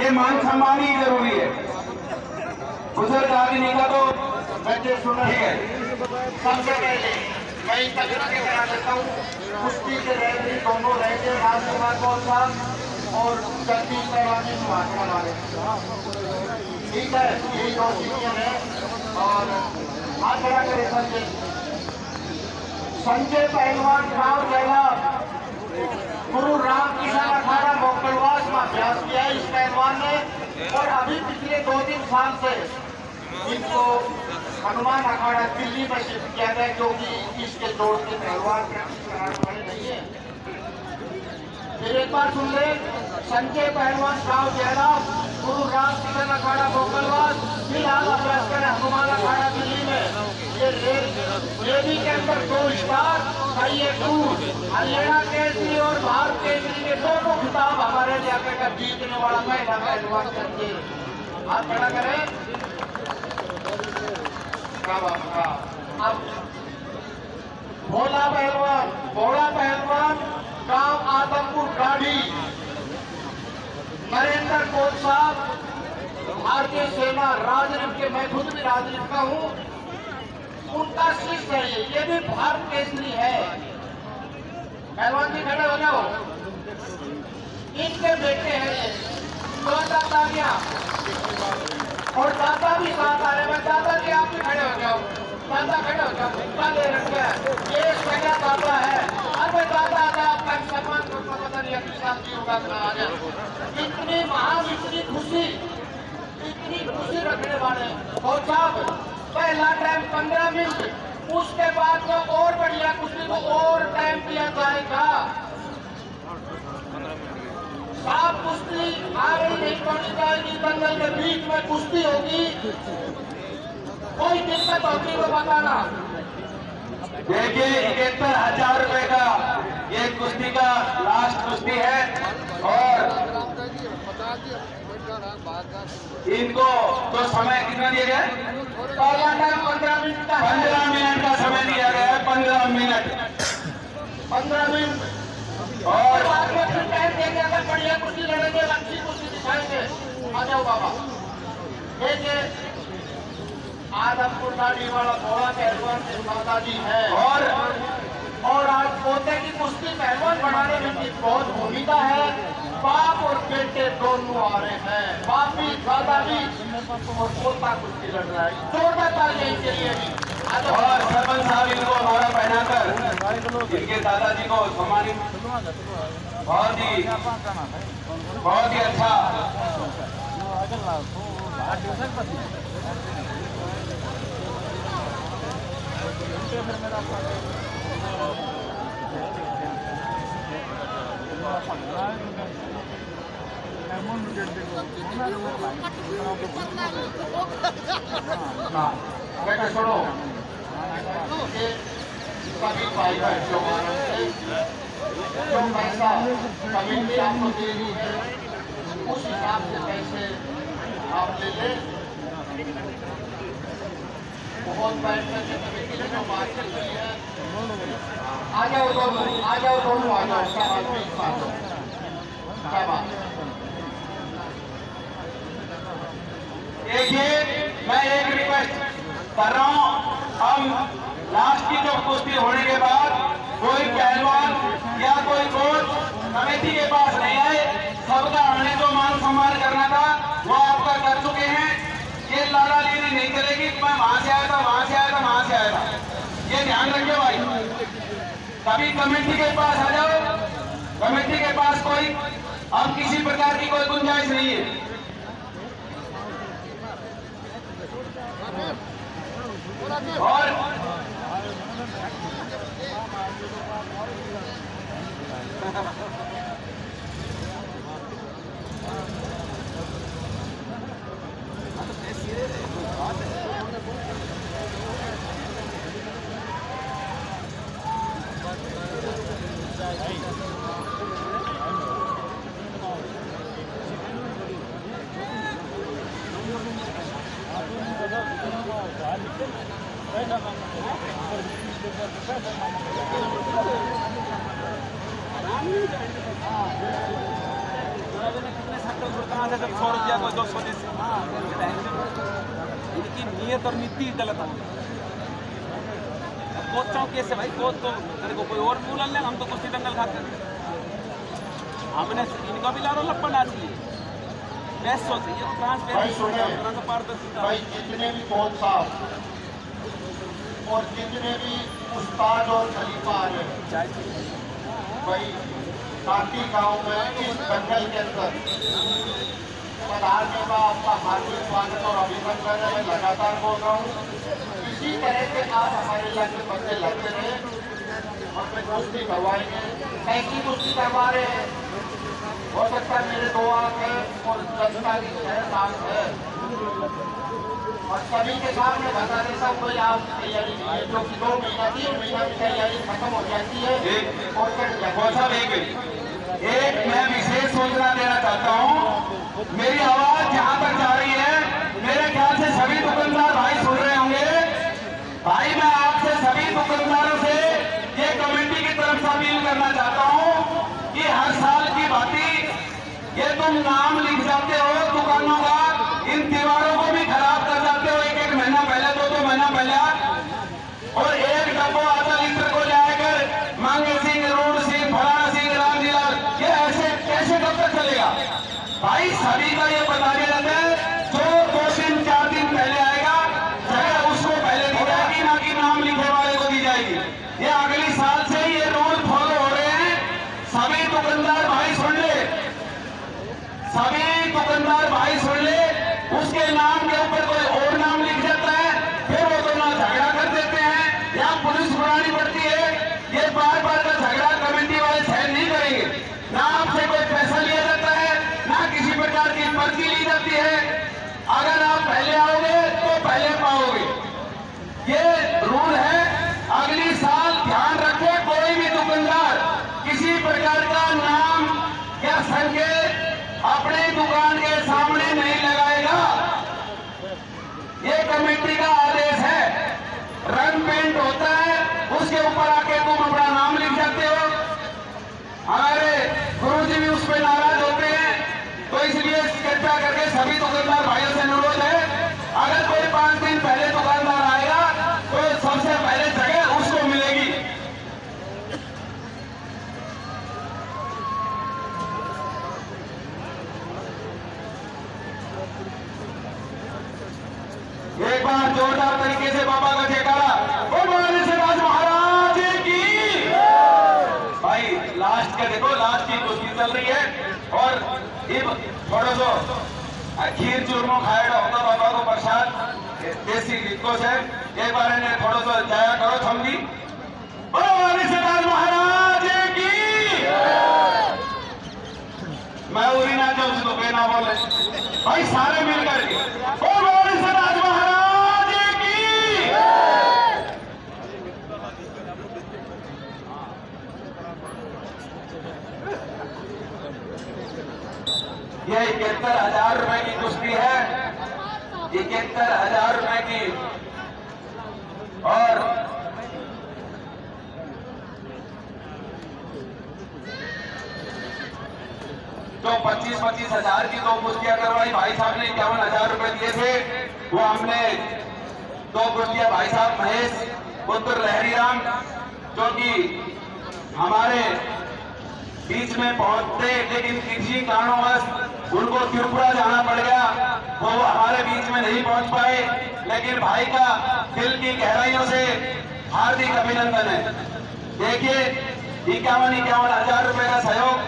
ये मान सम्मान ही जरूरी है। बुजुर्ग आदमी का तो बच्चे सुना ठीक है। सबसे पहले मैं तकरा के करा देता हूँ। कुश्ती के रेफरी दोनों रहेंगे, राजकुमार कौन साहब और जगदीश पहलवानी महात्मा वाले, ठीक है। यही दो चीजें हैं। और हाथ खड़ा करे संजय पहलवान राव जयलाभ गुरु रामकिशन अखाड़ा मोकलवास में अभ्यास किया है इस पहलवान ने। और अभी पिछले 2-3 साल से इनको हनुमान अखाड़ा दिल्ली में शिफ्ट किया गया, क्योंकि इसके जोड़ के पहलवान नहीं है। फिर एक बार सुन ले, संजय पहलवान राव जयलाभ गुरु रामकिशन अखाड़ा मोकलवास फिलहाल अभ्यास करें हनुमान अखाड़ा दिल्ली में। ये रेडी के अंदर 2 स्टार, हरियाणा केसरी और भारत केसरी के दोनों खिताब हमारे जाके का जीतने वाला महिला पहलवान करके हाथ खड़ा करें। अब भोला पहलवान गांव आदमपुर गाड़ी, नरेंद्र कोच साहब भारतीय सेना राजनीति के, मैं खुद भी राजनीति का हूँ, उनका शिष्य है। ये भी भारत केसरी है। पहलवान जी खड़े हो जाओ, इनके बेटे हैं ये, 2 दादागियां और दादा भी साथ आ रहे हैं। दादाजी आप भी खड़े हो जाओ, दादा खड़े हो जाओ, क्या ले रखे हैं, ये सगा दादा है। अरे दादा आपका सम्मान को पता नहीं अपने साथ जी होगा आ जाए। इतनी महान, इतनी खुशी रखने वाले और साहब, पहला टाइम 15 मिनट, उसके बाद में और बढ़िया कुश्ती को और टाइम दिया जाएगा। साफ कुश्ती आगे नहीं पड़नी जाएगी, दंगल के बीच में कुश्ती होगी, कोई दिक्कत होगी तो बताना। देखिए 71,000 रुपए का ये कुश्ती का लास्ट कुश्ती है। और इनको तो समय कितना दिया गया है? पहला टाइम 15 मिनट का 15 मिनट का समय दिया गया है। 15 मिनट और बाद में फिर टाइम देंगे। अगर बढ़िया कुश्ती लड़ेंगे, अच्छी कुश्ती दिखाएंगे। आ जाओ बाबा। देखिए आदमपुर गाड़ी वाला भोला पहलवान के दादाजी है। और आज पोते की कुश्ती पहलवान बनाने में भी बहुत भूमिका है। बाप और बेटे दोनों आ रहे हैं, बाप भी दादा भी और पोता कुश्ती लड़ रहा है। जोरदार तालियां इनके लिए भी। और सरपंच साहब इनको हमारा पहनाकर इनके दादाजी को सम्मानित, बहुत ही अच्छा। बेटा सुनो, सभी भाई जो पैसा कमेटी आपको दे रही है, उस हिसाब से पैसे आप ले लें। बहुत बैठ करके कमेटी ने जो बात चल रही है, आ जाओ दोनों, आ जाओ दोनों, आ जाओ सब आदमी क्या बात। देखिए मैं एक रिक्वेस्ट कर रहा हूं, हम लास्ट की जो कुश्ती होने के बाद कोई पहलवान या कोई कोच कमेटी के पास नहीं आए। सबका हमने जो मान सम्मान करना था वो आपका कर चुके हैं। ये लाला लीली नहीं करेगी, मैं वहां से आया था, वहां से आया था, वहां से आया था, ये ध्यान रखिए भाई। कभी कमेटी के पास आ जाओ, कमेटी के पास कोई अब किसी प्रकार की कोई गुंजाइश नहीं है। और कहाँ से 100 रुपया कोई 200 दे से। इनकी नीयत और नीति गलत है। कोच चाहो कैसे भाई, कोच तो तेरे को कोई और मूल ले, हम तो कुश्ती दंगल खाते हैं। हमने इनका भी लारो लप्पा ना चाहिए, बेस्ट सोच ये ट्रांसपेरेंट पारदर्शिता। भाई जितने भी कोच साहब और जितने भी उस्ताद और खलीफा आ रहे हैं भाई, काटी गांव में इस दंगल के अंदर पधारने का आपका हार्दिक स्वागत और अभिनंदन है। मैं लगातार बोल रहा हूँ, इसी तरह से आप हमारे इलाके बच्चे लगते रहे और फिर कुश्ती करवाएंगे। ऐसी कुश्ती करवा रहे हैं, हो सकता है मेरे 2 आंख है और 10 तारीख 6 आंख है और सभी के सामने बता देता हूँ कोई आप तैयारी नहीं है, जो कि 2 महीना 3 महीना की तैयारी खत्म हो जाती है। एक मैं विशेष सूचना देना चाहता हूँ, मेरी आवाज जहाँ तक जा रही है, मेरे ख्याल से सभी दुकानदार भाई सुन रहे होंगे। भाई मैं आपसे सभी दुकानदारों से ये कमेटी की तरफ से अपील करना चाहता हूँ कि हर साल की भांति ये तुम नाम लिख जाते हो दुकानों का, इन दीवारों को भी खराब कर जाते हो 1-1 महीना पहले, 2-2 महीना पहले, और एक डब्बो आधा लीटर को जाकर मांगे सिंह, रूड सिंह, फलाना सिंह, रामजीलाल, ये ऐसे कैसे कब तक चलेगा भाई? सभी का ये बता दिया जाता है, जो 2-3-4 दिन पहले आएगा जगह उसको पहले दी जाएगी, ना कि नाम लिखे वाले को दी जाएगी। ये अगली साल से ये रूल फॉलो हो रहे हैं। सभी दुकानदार भाई सुन ले, सभी दुकानदार भाई सुन ले, उसके नाम के ऊपर कोई और नाम लिख जाता है, फिर वो दोनों झगड़ा कर देते हैं या पुलिस बुलानी पड़ती है। ये बार बार का झगड़ा कमेटी वाले सहन नहीं करेंगे। ना आपसे कोई पैसा लिया जाता है, ना किसी प्रकार की पर्ची ली जाती है। अगर आप पहले आओगे तो पहले पाओगे, ये रूल है। अगली साल ध्यान रखे, कोई भी दुकानदार किसी प्रकार का नाम या संकेत अपने दुकान के सामने नहीं लगाएगा। ये कमेटी का आदेश है। रंग पेंट होता है, उसके ऊपर आके तुम अपना नाम लिख जाते हो। हमारे गुरुजी भी उस पर नाराज होते हैं, तो इसलिए कृपया करके सभी दुकानदार भाइयों से अनुरोध है, अगर कोई 5 दिन पहले दुकानदार आएगा तो सबसे पहले जगह उसको मिलेगी। एक बार जोरदार तरीके से बाबा का जयकारा, बोल राज महाराज की। भाई लास्ट का देखो, लास्ट की कुश्ती चल रही है और ये थोड़ा सो खीर चूरमो खाएगा होगा बाबा को प्रसाद देसी गीतों से। एक बार इन्हें थोड़ा सा जाया करो थम भी, बोलो राज महाराज की। मैं उरी ना जाऊँ उसको बेना बोले भाई, सारे मिलकर के बोलो राज महाराज की। ये 71,000 रुपए की कुश्ती है, 71,000 रुपए की। और तो 25-25 हजार की 2 कुश्तियां करवाई। भाई साहब ने 51,000 रुपए दिए थे, वो हमने 2 कुश्तियां भाई साहब महेश पुत्र लहरीराम, जो कि हमारे बीच में पहुंचते लेकिन किसी कारणवश उनको त्रिपुरा जाना पड़ गया, वो हमारे बीच में नहीं पहुंच पाए। लेकिन भाई का दिल की गहराइयों से हार्दिक अभिनंदन है। देखिए 51,000 रुपए का सहयोग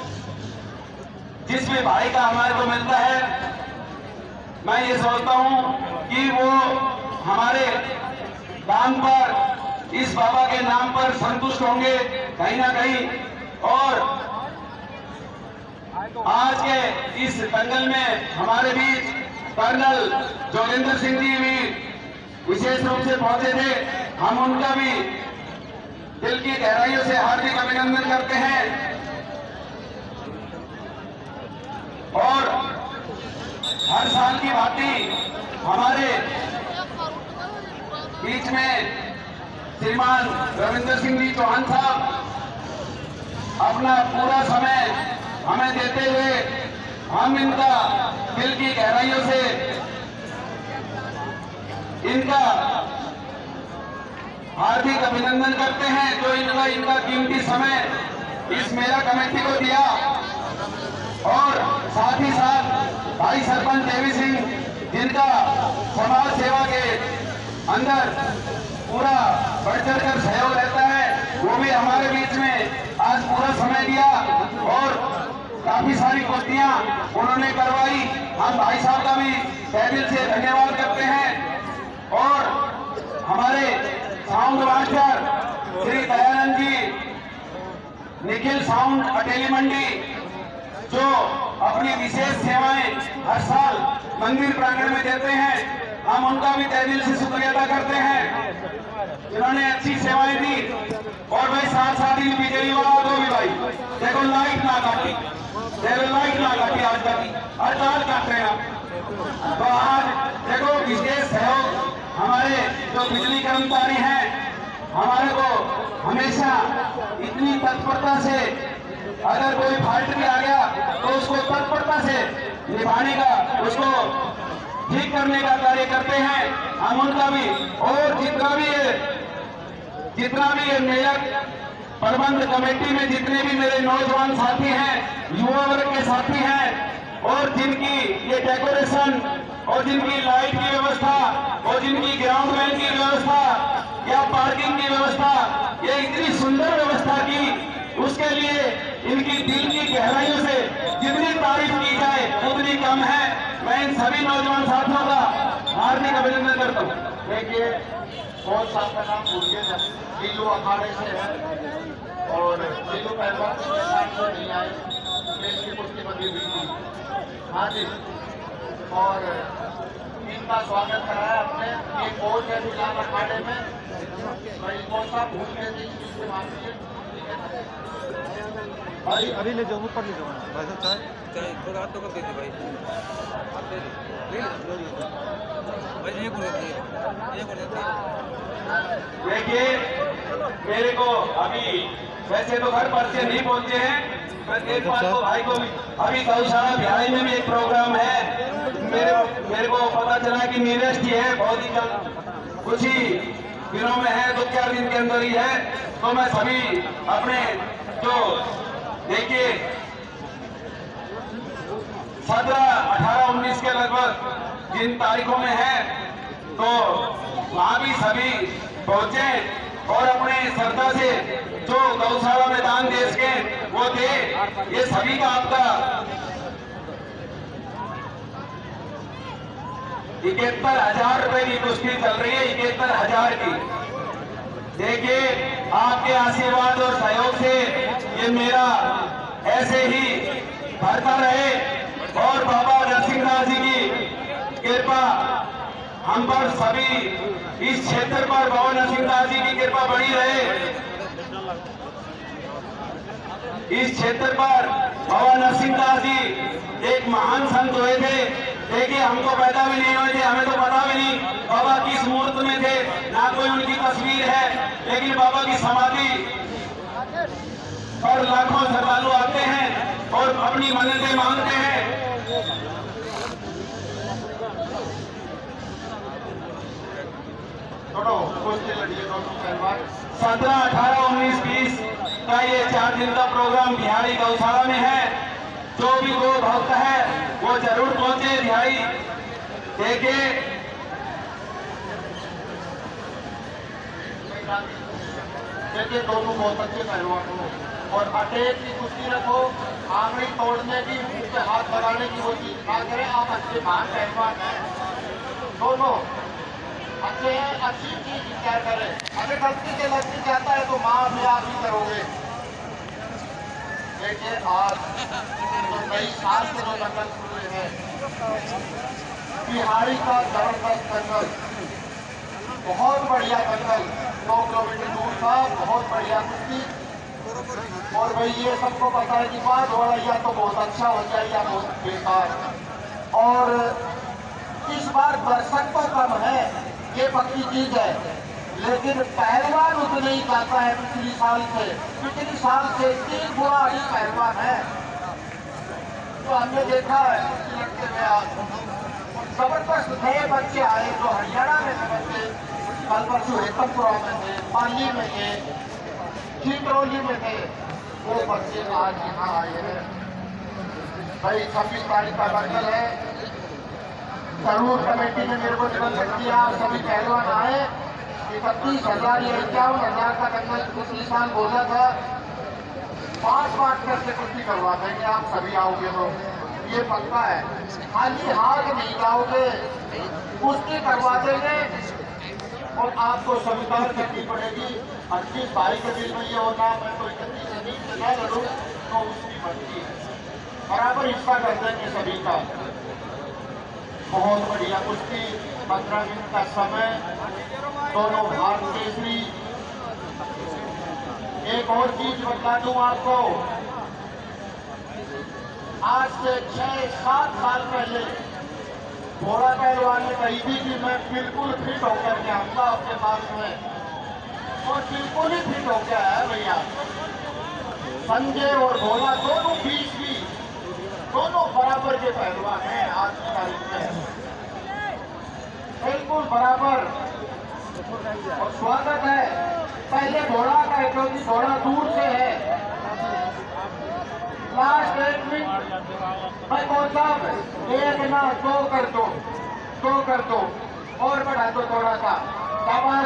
जिसमें भाई का हमारे को मिलता है, मैं ये सोचता हूं कि वो हमारे दान पर, इस बाबा के नाम पर संतुष्ट होंगे कहीं ना कहीं। और आज के इस दंगल में हमारे बीच कर्नल जोगिंदर सिंह जी भी विशेष रूप से पहुंचे थे, हम उनका भी दिल की गहराइयों से हार्दिक अभिनंदन करते हैं। और हर साल की भांति हमारे बीच में श्रीमान रविंदर सिंह जी चौहान साहब अपना पूरा समय हमें देते हुए हम इनका दिल की गहराइयों से इनका हार्दिक अभिनंदन करते हैं जो इनका कीमती समय इस मेला कमेटी को दिया। और साथ ही साथ भाई सरपंच देवी सिंह जिनका समाज सेवा के अंदर पूरा बढ़ चढ़ कर सहयोग रहता है, वो भी हमारे बीच में आज पूरा समय दिया और काफी सारी कुश्तियां उन्होंने करवाई। हम भाई साहब का भी तहे दिल से धन्यवाद करते हैं। और हमारे sound master Shri Dayanand ji Nikhil sound Ateli Mandi जो अपनी विशेष सेवाएं हर साल मंदिर प्रांगण में देते हैं, हम उनका भी तहे दिल से शुक्रिया अदा करते हैं। इन्होंने अच्छी सेवाएं दी। और भाई साथ साथ ही बिजली वाला को भी भाई देखो लाइट ना काटी, आज तक हड़ताल काट रहे हैं। तो आज देखो विशेष सहयोग हमारे जो बिजली कर्मचारी हैं, हमारे को हमेशा इतनी तत्परता से अगर कोई फाल्ट भी आ गया तो उसको तत्परता से निभाने का, उसको ठीक करने का कार्य करते हैं। हम उनका भी और जितना भी ये मेला प्रबंध कमेटी में जितने भी मेरे नौजवान साथी हैं, युवा वर्ग के साथी हैं और जिनकी ये डेकोरेशन और जिनकी लाइट की व्यवस्था और जिनकी ग्राउंड लाइन की व्यवस्था या पार्किंग की व्यवस्था, ये इतनी सुंदर व्यवस्था की, उसके लिए इनकी दिल की गहराइयों से जितनी तारीफ की जाए उतनी कम है। मैं इन सभी नौजवान साथियों का हार्दिक अभिनंदन करता हूँ। देखिए बहुत साल का नाम भूल गए थे, लीलू अखाड़े से है और लीलू पहलवान के साथ से नहीं आए, देश की कुश्ती बंदी हुई थी। हाँ जी, और इनका स्वागत कराया अपने ये कोच है लीलू अखाड़े में, भाई कौन सा भूल गए थे इस चीज से माफी। भाई अभी ले जाओ, ऊपर ले जाओ भाई साहब, चाय थोड़ा हाथ तो कर देते भाई, भाई ये कर देते। देखिए मेरे को अभी वैसे तो घर पर्चे नहीं पहुंचे हैं, मैं एक बात को भाई को भी अभी गौशाला बिहारी में भी एक प्रोग्राम है, मेरे को पता चला कि नीरज की है, बहुत ही जल्द कुछ ही दिनों में है, 2-4 दिन के अंदर ही है। तो मैं सभी अपने जो देखिए 17, 18, 19 के लगभग जिन तारीखों में है, तो वहां भी सभी पहुंचे और अपने श्रद्धा से जो गौशाला में दान दे सके वो दे। ये सभी का आपका 71,000 रुपए की कुश्ती चल रही है, 71,000 की। देखिए आपके आशीर्वाद और सहयोग से ये मेरा ऐसे ही बढ़ता रहे और बाबा नरसिंहदास जी की कृपा हम पर सभी इस क्षेत्र पर बाबा नरसिंहदास जी की कृपा बनी रहे। इस क्षेत्र पर बाबा नरसिंहदास जी एक महान संत हुए थे। देखिए हमको पैदा भी नहीं हुए थे, हमें तो पता भी नहीं बाबा किस मुहूर्त में थे, ना कोई उनकी तस्वीर है, लेकिन बाबा की समाधि पर लाखों श्रद्धालु आते हैं और अपनी मन्नतें मांगते हैं। दोनों कुश्ती लड़िए, दोनों पहलवान 17, 18, 19, 20 का ये 4 दिन का प्रोग्राम बिहारी गौशाला में है। जो भी गो भक्त है वो जरूर पहुंचे बिहारी। देखिए दोनों बहुत अच्छे पहलवान हो और अटैक की कुश्ती रखो, आंगड़ी तोड़ने की, मुंह पे हाथ लगाने की वो चीज ना करें। आप अच्छे महान पहलवान हैं, दोनों अच्छे हैं, अच्छी चीज क्या करें। अगर गलती से लड़की जाता है तो माँ भी आप ही करोगे। देखिए आज तो नई साल से जो दंगल शुरू है, बिहारी का जबरदस्त दंगल, बहुत बढ़िया दंगल, 2 किलोमीटर दूर था, बहुत बढ़िया कुश्ती। और भाई ये सबको पता है कि बात हो रही है तो बहुत अच्छा हो जाए या बहुत बेकार। और इस बार दर्शक तो कम है, ये पक्की चीज है, लेकिन पहलवान उतने ही जाता है पिछली साल से 3 गुना अधिक पहलवान है। तो हमने देखा है लगते हुए आप जबरदस्त नए बच्चे आए जो हरियाणा में थे, कल परसों हेतमपुरा में थे, पाली में थे, चित्रौली में थे, वो बच्चे आज यहाँ आए हैं। भाई 26 तारीख का मंगल है, जरूर कमेटी ने मेरे को निमंत्रण किया, सभी पहलवान आए। 31,000 या 51,000 का दंगल पिछले साल बोला था, 5 बार करके कुश्ती करवा देंगे, आप सभी आओगे तो ये पक्का है। खाली हाथ नहीं जाओगे, कुश्ती करवा देंगे और आपको स्वीकार करनी पड़ेगी। 28 तारीख के दिन में ये होता है, मैं तो 31 से न लड़ूं तो उसकी बनती है, बराबर हिस्सा कर देंगे सभी का। बहुत बढ़िया कुश्ती, 15 मिनट का समय, दोनों भारत केसरी। एक और चीज बता दूं आपको, आज से 6-7 साल पहले घोड़ा पहलवान ने कही थी कि मैं बिल्कुल फिट होकर के आऊंगा आपके पास में, और बिल्कुल ही फिट हो गया है भैया। संजय और घोड़ा दोनों 20 दोनों बराबर के पहलवान हैं आज की तारीख में, बिल्कुल बराबर। और स्वागत है, पहले घोड़ा का क्योंकि घोड़ा दूर से है। लास्ट 1 मिनट भाई कौन साहब, 1 ना 2 कर दो, 2 कर दो और बढ़ा दो थोड़ा सा, शाबाश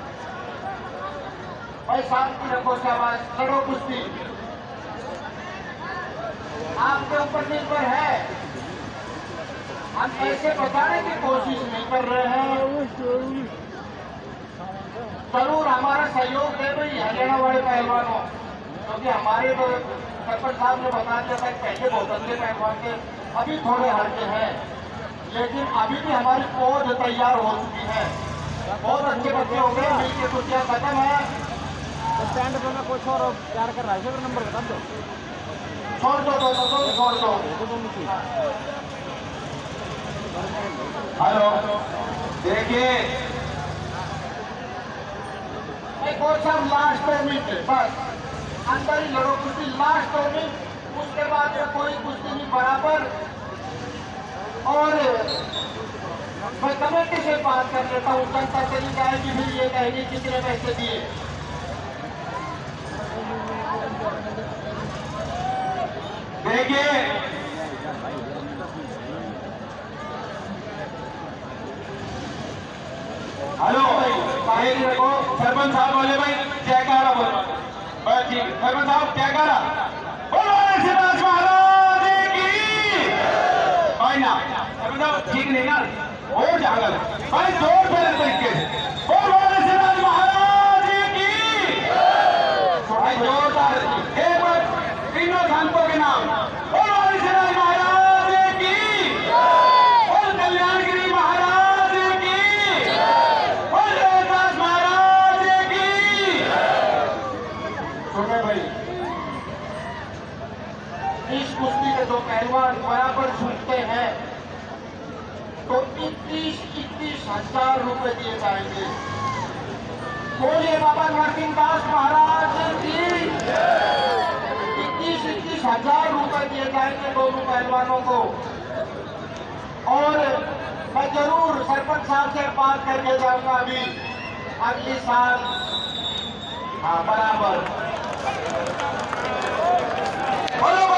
भाई, शांति रखो, शाबाश, लड़ो कुश्ती, आपके ऊपर निर्भर है। हम ऐसे बताने की कोशिश नहीं कर रहे हैं, जरूर हमारा सहयोग दे भाई हरियाणा वाले पहलवानों, क्योंकि हमारे तो सरपंच साहब ने बता दिया था पहले बहुत अच्छे पहलवान थे, अभी थोड़े हल्के हैं, लेकिन अभी भी हमारी पौध तैयार हो चुकी है, बहुत अच्छे बच्चे हो गए। मिलकर कुर्सियां खत्म है, स्टैंड पे मैं कुछ और प्यार कर रहा है, नंबर बता दो, छोड़ दो, छोड़ दो। हेलो, देखिए कोच साहब लास्ट 2 मिनट बस, अंदर ही लड़ो कुश्ती, लास्ट 2 मिनट, उसके बाद में कोई कुश्ती नहीं, बराबर। और मैं कमेटी से बात कर लेता हूँ, जनता चली जाएगी, फिर ये कहेगी कितने पैसे दिए। देखिए हेलो भाई, देखो सरपंच साहब बोले भाई जयकारा बोलो, बस ठीक, सरपंच साहब जयकारा बोलो, शिवराज महाराज की भाई ना, सरपंच साहब ठीक नहीं ना, और जागल भाई जोर पे तरीके से बोलो, शिवराज महाराज की भाई, जोरदार एक बार तीनों संतों के नाम, बोलो शिवराज महाराज की, बोल कल्याणगिरी महाराज की, बोल रोहतास महाराज की। सुने भाई, इस कुश्ती के 2 पहलवान बराबर छूटते हैं तो 21,000 रुपए दिए जाएंगे। बोलिए बाबा नरसिंहदास महाराज की, 21,000 रुपए दिए जाएंगे दोनों पहलवानों को। और मैं जरूर सरपंच साहब से बात करके जाऊंगा अभी अगले साल, हाँ बराबर। बोलो